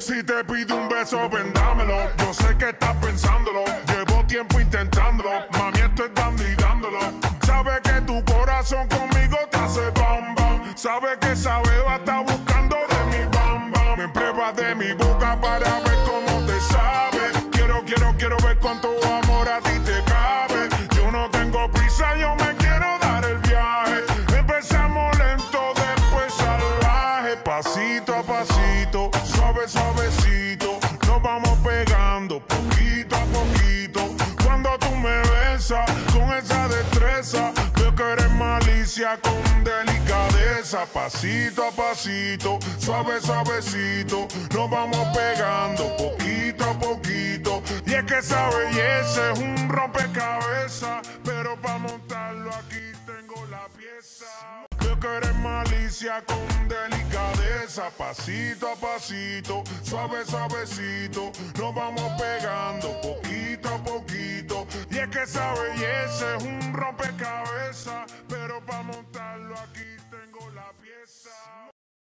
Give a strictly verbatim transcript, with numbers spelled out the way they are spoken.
Si te pido un beso, vendámelo. Yo sé que estás pensándolo. Llevo tiempo intentándolo. Mami, estoy dando y dándolo. Sabe que tu corazón conmigo te hace bam bam. Sabe que esa beba está buscando de mi bam bam. Me pruebas de mi boca para ver cómo te sabe. Quiero, quiero, quiero ver cuánto amor a ti te cabe. Yo no tengo prisa, yo me quiero dar el viaje. Empezamos lento, después salvaje. Pasito a pasito, suave, suavecito. Nos vamos pegando poquito a poquito. Cuando tú me besas con esa destreza, veo que eres malicia con delicadeza. Pasito a pasito, suave, suavecito. Nos vamos pegando poquito a poquito. Y es que esa belleza es un rompecabezas, pero para montarlo aquí tengo la pieza. Veo que eres malicia con delicadeza. Pasito a pasito, suave, suavecito. Nos vamos pegando poquito a poquito. Y es que esa belleza es un rompecabezas, pero para montarlo aquí tengo la pieza.